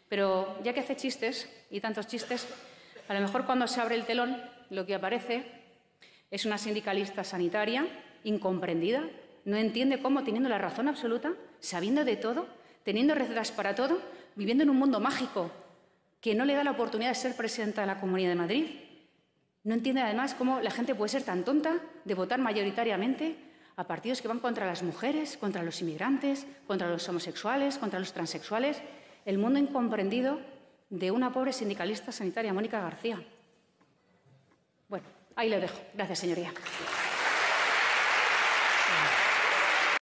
Pero ya que hace chistes, y tantos chistes, a lo mejor cuando se abre el telón lo que aparece es una sindicalista sanitaria incomprendida, no entiende cómo, teniendo la razón absoluta, sabiendo de todo, teniendo recetas para todo, viviendo en un mundo mágico que no le da la oportunidad de ser presidenta de la Comunidad de Madrid, no entiende además cómo la gente puede ser tan tonta de votar mayoritariamente a partidos que van contra las mujeres, contra los inmigrantes, contra los homosexuales, contra los transexuales. El mundo incomprendido de una pobre sindicalista sanitaria, Mónica García. Bueno, ahí lo dejo. Gracias, señoría.